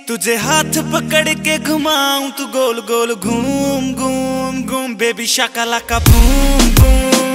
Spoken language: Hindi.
तुझे हाथ पकड़ के घुमाऊं तू गोल गोल घूम घूम घूम बेबी शाकालाका बूम बूम।